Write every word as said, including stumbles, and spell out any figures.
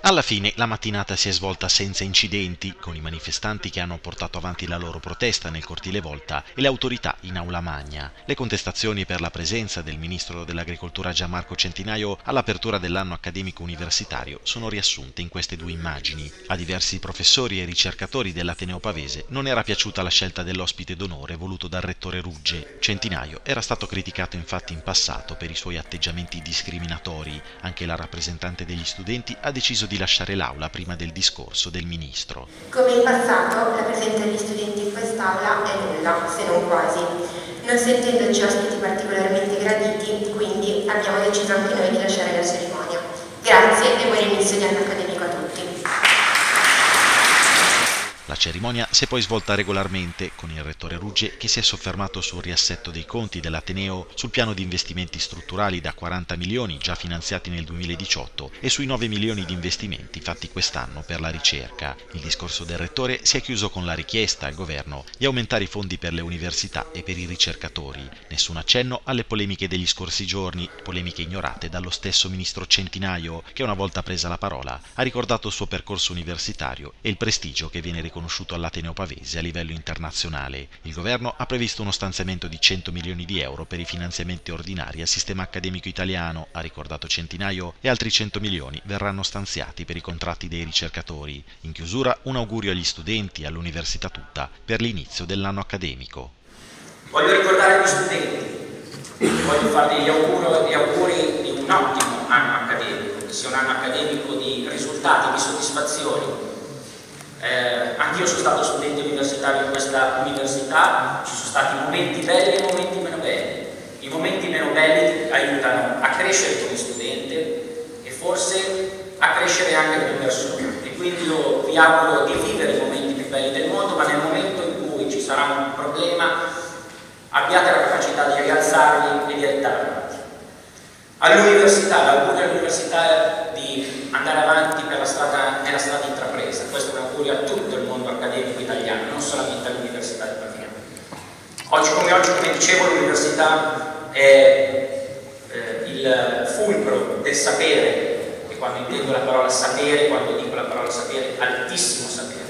Alla fine la mattinata si è svolta senza incidenti, con i manifestanti che hanno portato avanti la loro protesta nel cortile Volta e le autorità in aula magna. Le contestazioni per la presenza del ministro dell'Agricoltura Gianmarco Centinaio all'apertura dell'anno accademico universitario sono riassunte in queste due immagini. A diversi professori e ricercatori dell'Ateneo Pavese non era piaciuta la scelta dell'ospite d'onore voluto dal rettore Rugge. Centinaio era stato criticato infatti in passato per i suoi atteggiamenti discriminatori. Anche la rappresentante degli studenti ha deciso di lasciare l'aula prima del discorso del ministro. Come in passato, la presenza degli studenti in quest'aula è nulla, se non quasi. Non sentendoci ospiti particolarmente graditi, quindi abbiamo deciso anche noi di lasciare la cerimonia. Grazie e buon inizio di anno accademico a tutti. La cerimonia si è poi svolta regolarmente, con il rettore Rugge che si è soffermato sul riassetto dei conti dell'Ateneo, sul piano di investimenti strutturali da quaranta milioni già finanziati nel duemiladiciotto e sui nove milioni di investimenti fatti quest'anno per la ricerca. Il discorso del rettore si è chiuso con la richiesta al governo di aumentare i fondi per le università e per i ricercatori. Nessun accenno alle polemiche degli scorsi giorni, polemiche ignorate dallo stesso ministro Centinaio, che una volta presa la parola ha ricordato il suo percorso universitario e il prestigio che viene riconosciuto conosciuto all'Ateneo Pavese a livello internazionale. Il governo ha previsto uno stanziamento di cento milioni di euro per i finanziamenti ordinari al sistema accademico italiano, ha ricordato Centinaio, e altri cento milioni verranno stanziati per i contratti dei ricercatori. In chiusura un augurio agli studenti e all'università tutta per l'inizio dell'anno accademico. Voglio ricordare gli studenti, voglio fargli gli auguri, gli auguri di un ottimo anno accademico, che sia un anno accademico di risultati, di soddisfazioni. Eh, anch'io sono stato studente universitario in questa università, ci sono stati momenti belli e momenti meno belli. I momenti meno belli aiutano a crescere come studente e forse a crescere anche come persona. E quindi io vi auguro di vivere i momenti più belli del mondo, ma nel momento in cui ci sarà un problema abbiate la capacità di rialzarvi e di andare avanti. All'università, l'augurio all'università è di andare avanti per la strada, nella strada intrapresa. Questo è un augurio a tutto il mondo accademico italiano, non solamente all'Università di Pavia. Oggi come oggi, come dicevo, l'università è eh, il fulcro del sapere, e quando intendo la parola sapere, quando dico la parola sapere, altissimo sapere.